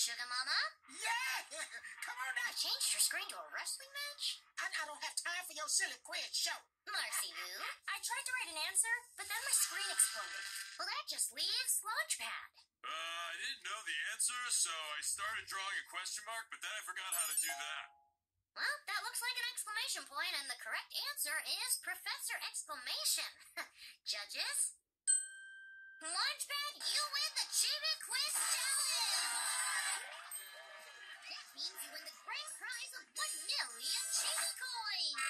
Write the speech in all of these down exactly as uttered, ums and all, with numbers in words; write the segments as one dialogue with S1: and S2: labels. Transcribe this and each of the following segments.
S1: Sugar Mama?
S2: Yeah! Come on now.
S1: You changed your screen to a wrestling match?
S2: I, I don't have time for your silly quiz show.
S1: Marcy Lou?
S3: I tried to write an answer, but then my screen exploded.
S1: Well, that just leaves Launchpad.
S4: Uh, I didn't know the answer, so I started drawing a question mark, but then I forgot how to do that.
S1: Well, that looks like an exclamation point, and the correct answer is Professor Exclamation. Judges? Launchpad, you win the Chibi Quiz Challenge! That means you win the grand prize of one million Chibi Coins!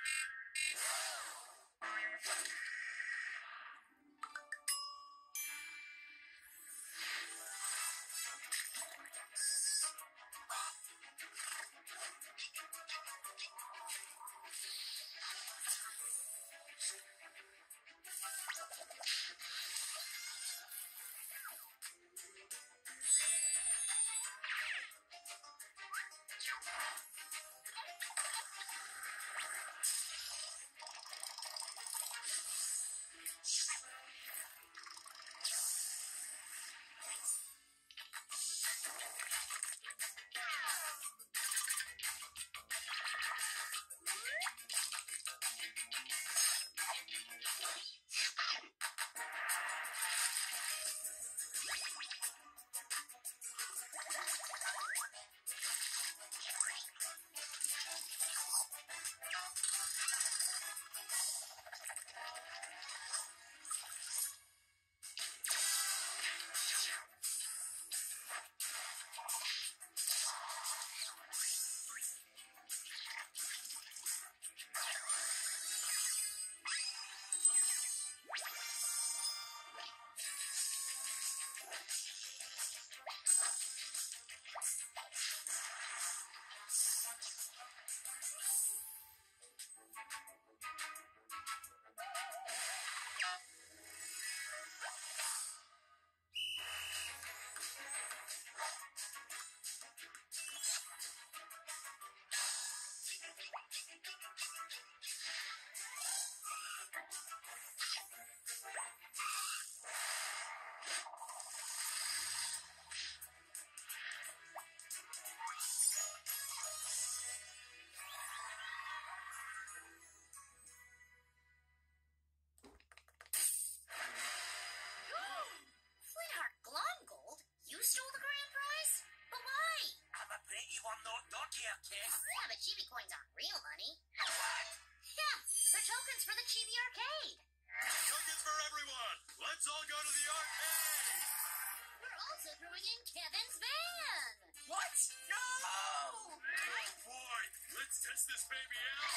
S1: Yeah, but Chibi coins aren't real money.
S2: What?
S1: Yeah, they're tokens for the Chibi Arcade.
S4: Tokens for everyone! Let's all go to the arcade!
S1: We're also throwing in Kevin's van.
S2: What? No!
S4: Oh boy! Let's test this baby out!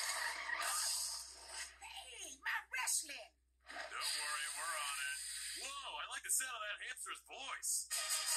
S2: Hey, my wrestling!
S4: Don't worry, we're on it. Whoa, I like the sound of that hamster's voice.